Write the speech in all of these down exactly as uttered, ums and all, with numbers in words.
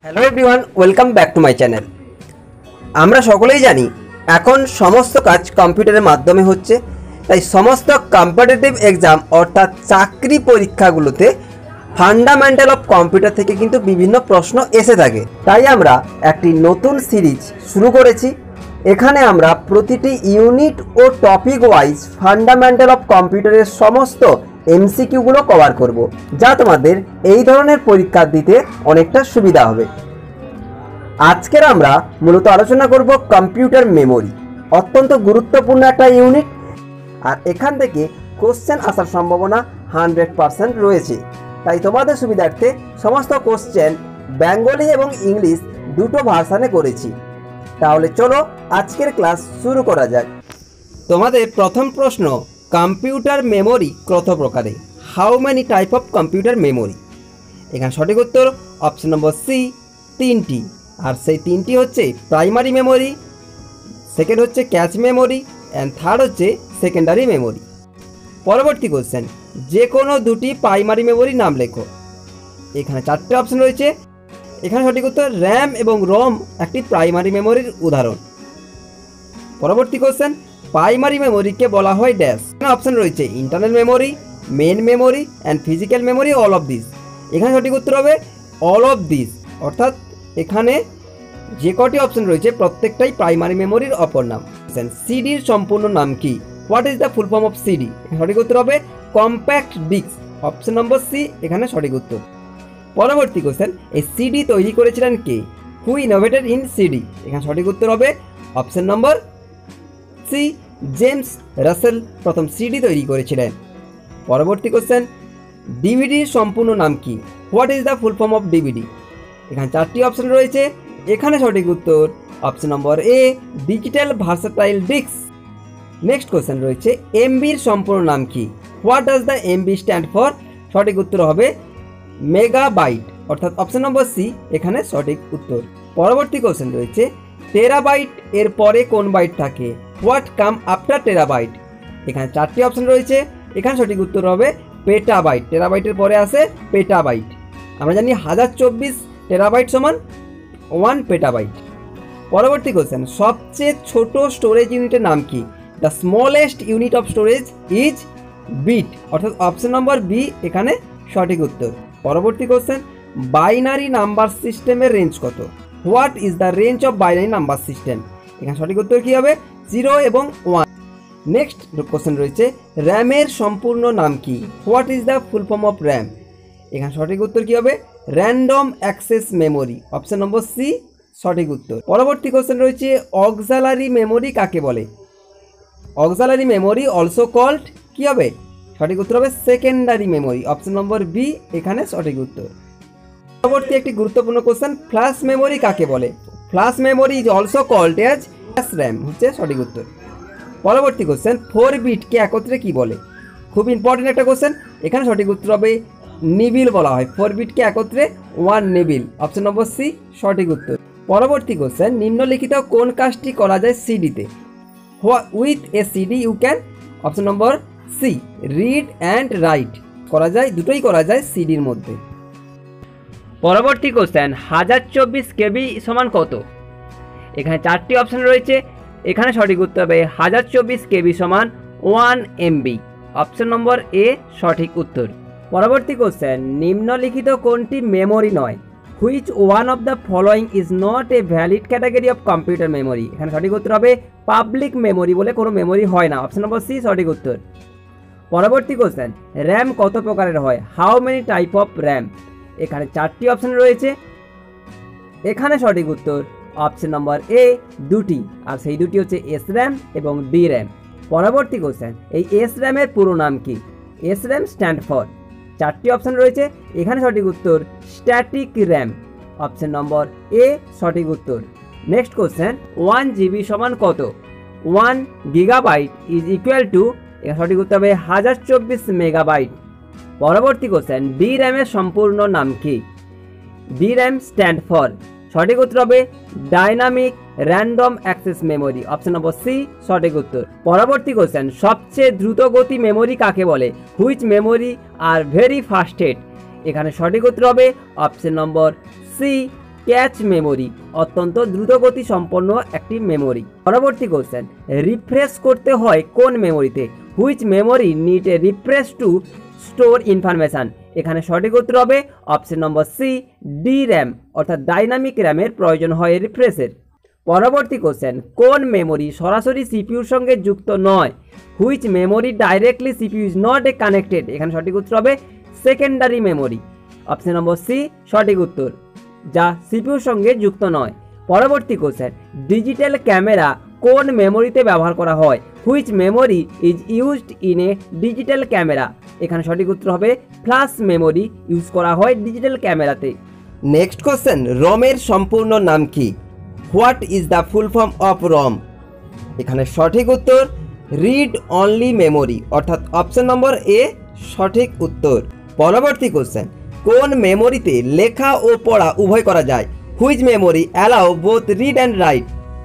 Hello everyone, welcome back to my channel. আমরা সকলেই জানি এখন সমস্ত কাজ কম্পিউটারের মাধ্যমে হচ্ছে, তাই সমস্ত কম্পিটিটিভ এক্সাম অর্থাৎ চাকরি পরীক্ষাগুলোতে ফান্ডামেন্টাল অফ কম্পিউটার থেকে কিন্তু বিভিন্ন প্রশ্ন এসে থাকে। তাই আমরা একটি নতুন সিরিজ শুরু করেছি। এখানে আমরা প্রতিটি ইউনিট ও টপিক ওয়াইজ ফান্ডামেন্টাল অফ কম্পিউটারের সমস্ত এমসিকিউগুলো কভার করব, যা তোমাদের এই ধরনের পরীক্ষা দিতে অনেকটা সুবিধা হবে। আজকের আমরা মূলত আলোচনা করব কম্পিউটার মেমোরি, অত্যন্ত গুরুত্বপূর্ণ একটা ইউনিট, আর এখান থেকে কোশ্চেন আসার সম্ভাবনা হান্ড্রেড পারসেন্ট রয়েছে। তাই তোমাদের সুবিধার্থে সমস্ত কোশ্চেন বেঙ্গলি এবং ইংলিশ দুটো ভার্সানে করেছি। তাহলে চলো আজকের ক্লাস শুরু করা যাক। তোমাদের প্রথম প্রশ্ন, কম্পিউটার মেমোরি কত প্রকারে? How many type of computer memory? এখানে সঠিক উত্তর অপশন নম্বর সি, তিনটি। আর সেই তিনটি হচ্ছে প্রাইমারি মেমোরি, সেকেন্ড হচ্ছে ক্যাচ মেমোরি, অ্যান্ড থার্ড হচ্ছে সেকেন্ডারি মেমোরি। পরবর্তী কোশ্চেন, যে কোনো দুটি প্রাইমারি মেমোরির নাম লেখো। এখানে চারটে অপশন রয়েছে। এখানে সঠিক উত্তর র্যাম এবং রম একটি প্রাইমারি মেমোরির উদাহরণ। পরবর্তী কোশ্চেন, প্রাইমারি মেমোরিকে বলা হয় ড্যাশ। এখানে অপশন রয়েছে internal memory, main memory and physical memory, all of this. এখানে সঠিক উত্তর হবে অল অফ দিস, অর্থাৎ এখানে যে কটি অপশন রয়েছে প্রত্যেকটাই প্রাইমারি মেমোরির অপর নাম। সিডির সম্পূর্ণ নাম কি? What is the full form of CD? সঠিক উত্তর হবে কম্প্যাক্ট ডিস্ক, অপশন নম্বর সি এখানে সঠিক উত্তর। পরবর্তী কোশ্চেন, এই সিডি তৈরি করেছিলেন কে? হু ইনোভেটেড ইন সিডি? এখানে সঠিক উত্তর হবে অপশন নম্বর সি, জেমস রাসেল প্রথম সিডি তৈরি করেছিলেন। পরবর্তী কোশ্চেন, ডিভিডির সম্পূর্ণ নাম কি? What is the full form of DVD? এখানে চারটি অপশন রয়েছে। এখানে সঠিক উত্তর অপশন নম্বর A, digital versatile disc. Next question রয়েছে এমবির সম্পূর্ণ নাম কি? What does the MB stand for? সঠিক উত্তর হবে মেগাবাইট, অর্থাৎ অপশন নম্বর সি এখানে সঠিক উত্তর। পরবর্তী কোশ্চেন রয়েছে টেরাবাইট এর পরে কোন বাইট থাকে? What come after terabyte? এখানে চারটি অপশন রয়েছে। এখানে সঠিক উত্তর হবে পেটাবাইট, টেরাবাইটের পরে আসে পেটাবাইট। আমরা জানি হাজার চব্বিশ টেরাবাইট সমান ওয়ান পেটাবাইট। পরবর্তী কোশ্চেন, সবচেয়ে ছোট স্টোরেজ ইউনিটের নাম কি? The smallest unit of storage is bit, অর্থাৎ অপশন নম্বর বি এখানে সঠিক উত্তর। পরবর্তী কোশ্চেন, বাইনারি নাম্বার সিস্টেমের রেঞ্জ কত? What is the range of binary number system? এখানে সঠিক উত্তর কী হবে? জিরো এবং ওয়ান। নেক্সট কোশ্চেন রয়েছে র্যামের সম্পূর্ণ নাম কি? What is the full form of RAM? এখানে সঠিক উত্তর কী হবে? র্যান্ডম অ্যাক্সেস মেমোরি, অপশন নম্বর সি সঠিক উত্তর। পরবর্তী কোশ্চেন রয়েছে অক্সালারি মেমোরি কাকে বলে? অক্সালারি মেমোরি অলসো কল্ড কী হবে? সঠিক উত্তর হবে সেকেন্ডারি মেমোরি, অপশন নম্বর বি এখানে সঠিক উত্তর। পরবর্তী একটি গুরুত্বপূর্ণ কোশ্চেন, ফ্ল্যাশ মেমোরি কাকে বলে? Flash memory is also called as flash RAM হচ্ছে সঠিক উত্তর। পরবর্তী কোশ্চেন, ফোর বিটকে একত্রে কি বলে? খুব ইম্পর্টেন্ট একটা কোশ্চেন। এখানে সঠিক উত্তর হবে নিবিল বলা হয়। ফোর বিটকে একত্রে ওয়ান নিবিল, অপশন নম্বর সি সঠিক উত্তর। পরবর্তী কোশ্চেন, নিম্নলিখিত কোন কাজটি করা যায় সিডিতে? With a CD you can, option নম্বর সি রিড অ্যান্ড রাইট করা যায়, দুটোই করা যায় সিডির মধ্যে। পরবর্তী কোশ্চেন, হাজার চব্বিশ কেবি সমান কত? এখানে চারটি অপশন রয়েছে। এখানে সঠিক উত্তর হবে হাজার চব্বিশ কেবি সমান ওয়ান এমবি, অপশন নম্বর এ সঠিক উত্তর। পরবর্তী কোশ্চেন, নিম্নলিখিত কোনটি মেমোরি নয়? Which one of the following is not a valid category of computer memory? এখানে সঠিক উত্তর হবে পাবলিক মেমোরি বলে কোনো মেমোরি হয় না, অপশন নম্বর সি সঠিক উত্তর। পরবর্তী কোশ্চেন, র্যাম কত প্রকারের হয়? How many type of RAM? এখানে চারটি অপশন রয়েছে। এখানে সঠিক উত্তর অপশন নম্বর এ দুটি, আর সেই দুটি হচ্ছে এস র্যাম এবং ডি র্যাম। পরবর্তী কোশ্চেন, এই এস র্যামের পুরো নাম কি? এস র্যাম স্ট্যান্ড ফর, চারটি অপশন রয়েছে। এখানে সঠিক উত্তর স্ট্যাটিক র্যাম, অপশন নম্বর এ সঠিক উত্তর। নেক্সট কোশ্চেন, ওয়ান জিবি সমান কত? One gigabyte is equal to, এখানে সঠিক উত্তর হবে হাজার চব্বিশ মেগাবাইট। পরবর্তী কোশ্চেন, ডি র্যামের সম্পূর্ণ নাম কি? ডি র্যাম স্ট্যান্ড ফর, সঠিক উত্তর হবে dynamic random access memory, option নম্বর সি সঠিক উত্তর। পরবর্তী কোশ্চেন, সবচেয়ে দ্রুতগতি মেমোরি কাকে বলে? Which memory are very fastest? এখানে সঠিক উত্তর হবে অপশন নম্বর সি ক্যাচ মেমোরি, অত্যন্ত দ্রুতগতি সম্পন্ন একটি মেমোরি। পরবর্তী কোশ্চেন, রিফ্রেশ করতে হয় কোন মেমোরিতে? Which memory need a refresh to store information? এখানে সঠিক উত্তর হবে অপশন নম্বর সি, ডি র্যাম, অর্থাৎ ডাইনামিক র্যামের প্রয়োজন হয় রিফ্রেশের। পরবর্তী কোশ্চেন, কোন মেমোরি সরাসরি সিপিইউর সঙ্গে যুক্ত নয়? Which memory directly CPU is not a connected? এখানে সঠিক উত্তর হবে সেকেন্ডারি মেমোরি, অপশন নম্বর সি সঠিক উত্তর, যা সিপিইউর সঙ্গে যুক্ত নয়। পরবর্তী কোশ্চেন, ডিজিটাল ক্যামেরা কোন মেমোরিতে ব্যবহার করা হয়? Which memory is used in a digital camera? এখানে সঠিক উত্তর হবে ফ্ল্যাশ মেমোরি ইউজ করা হয় ডিজিটাল ক্যামেরাতে। নেক্সট কোশ্চেন, রমের সম্পূর্ণ নাম কি? What is the full form of ROM? এখানে সঠিক উত্তর রিড অনলি মেমোরি, অর্থাৎ অপশন নম্বর এ সঠিক উত্তর। পরবর্তী কোশ্চেন, কোন মেমোরিতে লেখা ও পড়া উভয় করা যায়? Which memory allow both read and write?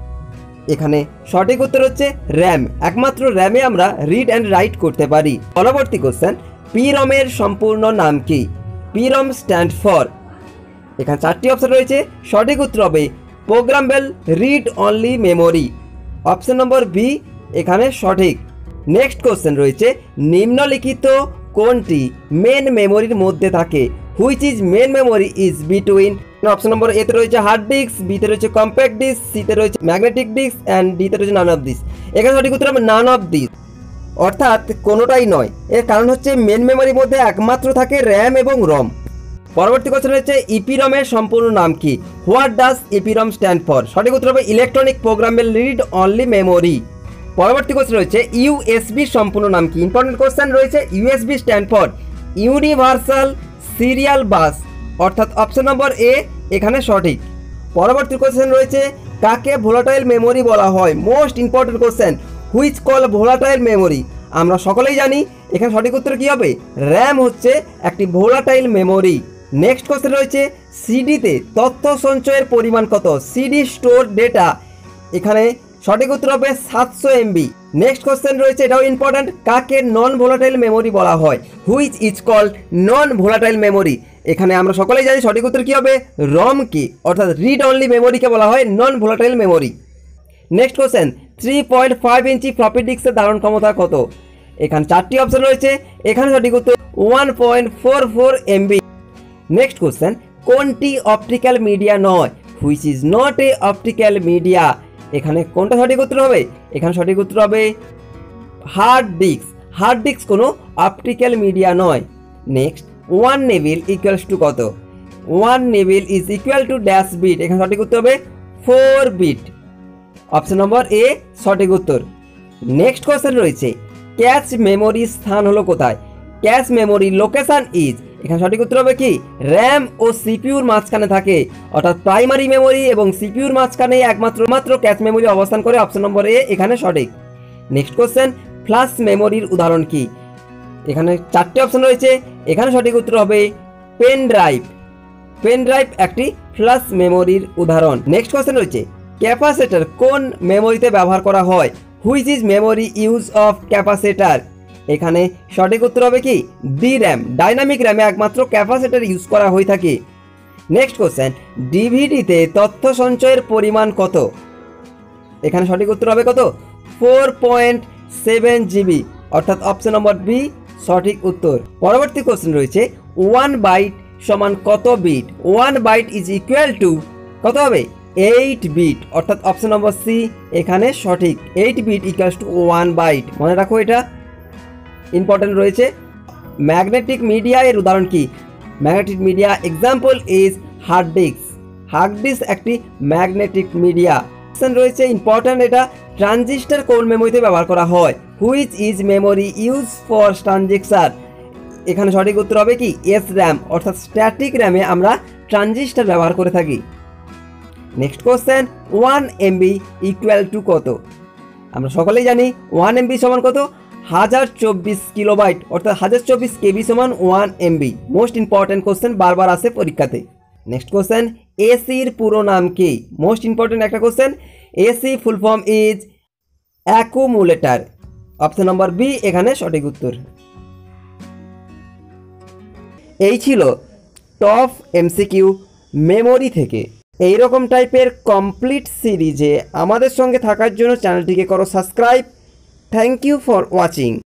এখানে সঠিক উত্তর হচ্ছে র্যাম, একমাত্র র্যামে আমরা রিড অ্যান্ড রাইট করতে পারি। পরবর্তী কোশ্চেন, পি রমের সম্পূর্ণ নাম কি? P ROM stand for? এখানে চারটি অপশন রয়েছে, সঠিক উত্তর হবে programmable read only memory, option নম্বর বি এখানে সঠিক। নেক্সট কোশ্চেন রয়েছে, নিম্নলিখিত কোনটি মেন মেমোরির মধ্যে থাকে? Which is main memory is between? Option নম্বর এতে রয়েছে হার্ড ডিস্ক, বিতে রয়েছে কম্প্যাক্ট ডিস্ক, সিতে রয়েছে ম্যাগনেটিক ডিস্ক অ্যান্ড ডিতে রয়েছে নান অফ দিস। এখানে সঠিক উত্তর হবে নান অফ দিস, অর্থাৎ কোনোটাই নয়। এর কারণ হচ্ছে মেন মেমোরির মধ্যে একমাত্র থাকে র্যাম এবং রম। পরবর্তী কোশ্চেন রয়েছে, ইপিরমের সম্পূর্ণ নাম কি? What does EPROM stand for? সঠিক উত্তর হবে electronic programmable read only memory. পরবর্তী কোশ্চেন রয়েছে, ইউএসবির সম্পূর্ণ নাম কি? ইম্পর্টেন্ট কোশ্চেন রয়েছে, USB stand for universal serial bus, অর্থাৎ অপশন নম্বর এ এখানে সঠিক। পরবর্তী কোশ্চেন রয়েছে, কাকে ভোলাটাইল মেমোরি বলা হয়? Most important question, which call volatile memory? আমরা সকলেই জানি এখানে সঠিক উত্তর কী হবে? র্যাম হচ্ছে একটি ভোলাটাইল মেমোরি। নেক্সট কোশ্চেন রয়েছে, সিডিতে তথ্য সঞ্চয়ের পরিমাণ কত? সিডি স্টোর ডেটা, এখানে সঠিক উত্তর হবে সাতশো এমবি। নেক্সট কোশ্চেন রয়েছে, এটাও ইম্পর্ট্যান্ট, কাকে নন ভোলাটাইল মেমোরি বলা হয়? Which is called non volatile memory? এখানে আমরা সকলেই জানি সঠিক উত্তর কী হবে? রম কি, অর্থাৎ রিড অনলি মেমোরিকে বলা হয় non volatile memory. Next question, three point five inch floppy ডিস্কের ধারণ ক্ষমতা কত? এখানে চারটি অপশন রয়েছে, এখানে সঠিক উত্তর one point four four MB. Next question, কোনটি অপটিক্যাল মিডিয়া নয়? Which is not a optical media? এখানে কোনটা সঠিক উত্তর হবে? এখানে সঠিক উত্তর হবে হার্ড ডিস্ক। হার্ড ডিস্ক কোনো অপটিক্যাল মিডিয়া নয়। Next, one nibble equals to কত? One nibble is equal to dash bit, এখানে সঠিক উত্তর হবে ফোর বিট, অপশন নম্বর এ সঠিক উত্তর। নেক্সট কোশ্চেন রয়েছে, ক্যাচ মেমোরির স্থান হলো কোথায়? ক্যাচ মেমোরি লোকেশন ইজ, এখানে সঠিক উত্তর হবে কি? র্যাম ও সিপিইউর মাঝখানে থাকে, অর্থাৎ প্রাইমারি মেমোরি এবং সিপিইউর মাঝখানে একমাত্র মাত্র ক্যাচ মেমোরি অবস্থান করে, অপশন নম্বর এ এখানে সঠিক। নেক্সট কোশ্চেন, ফ্ল্যাশ মেমোরির উদাহরণ কি? এখানে চারটি অপশন রয়েছে, এখানে সঠিক উত্তর হবে পেন ড্রাইভ। পেন ড্রাইভ একটি ফ্ল্যাশ মেমোরির উদাহরণ। নেক্সট কোশ্চেন রয়েছে, ক্যাপাসিটর কোন মেমোরিতে ব্যবহার করা হয়? Which is memory use of capacitor? এখানে সঠিক উত্তর হবে কি? D RAM. ডাইনামিক র্যামে একমাত্র ক্যাপাসিটর ইউজ করা হয়ে থাকে। নেক্সট কোশ্চেন, ডিভিডিতে তথ্য সঞ্চয়ের পরিমাণ কত? এখানে সঠিক উত্তর হবে কত? ফোর পয়েন্ট সেভেন জিবি, অর্থাৎ অপশন নম্বর বি সঠিক উত্তর। পরবর্তী কোশ্চেন রয়েছে, ওয়ান বাইট সমান কত bit? One byte is equal to কত হবে? এইট বিট, অর্থাৎ অপশন নম্বর সি এখানে সঠিক। Eight bit equals to one byte, মনে রাখো এটা ইম্পর্টেন্ট রয়েছে। ম্যাগনেটিক মিডিয়া এর উদাহরণ কি? Magnetic media example is hard disk. Hard disk একটি ম্যাগনেটিক মিডিয়া। অপশন রয়েছে ইম্পর্টেন্ট, এটা ট্রানজিস্টর কোন মেমোরিতে ব্যবহার করা হয়? Which is memory use for transistor? এখানে সঠিক উত্তর হবে কি? এস র্যাম, অর্থাৎ স্ট্যাটিক র্যামে আমরা ট্রানজিস্টর ব্যবহার করে থাকি। Next question, one MB equal to কত? আমরা সকলেই জানি ওয়ান এমবি সমান কত? হাজার চব্বিশ কিলোবাইট, অর্থাৎ হাজার চব্বিশ কেবি সমান one MB. Most important question, বারবার আসে পরীক্ষাতে। নেক্সট কোশ্চেন, এসির পুরো নাম কি? মোস্ট ইম্পর্টেন্ট একটা question. AC full form is accumulator, option নম্বর বি এখানে সঠিক উত্তর। এই ছিল টপ এমসিকিউ মেমোরি থেকে। এই রকম টাইপের কমপ্লিট সিরিজে আমাদের সঙ্গে থাকার জন্য চ্যানেলটিকে করো subscribe. Thank you for watching.